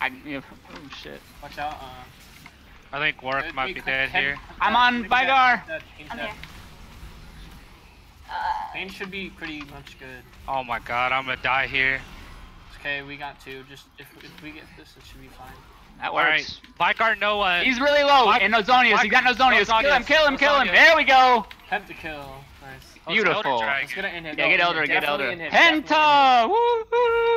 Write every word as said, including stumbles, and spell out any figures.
I, oh shit. Watch out. Uh, I think Warwick might be dead here. I'm on Vigar. I'm here. Uh, Vayne should be pretty much good. Oh my god, I'm gonna die here. Okay, we got two. Just if, if we get this, it should be fine. That Alright, works. Vigar, no one. He's really low. Vi And Ozonius. He got Ozonius. Ozonius. Kill him, kill him, kill him. Ozonius. There we go. Attempt to kill. Nice. Oh, it's Elder Beautiful. Dragon. Let's get an in hit. Yeah, get Elder, get Definitely Elder. in hit, definitely in hit. Penta! Woo!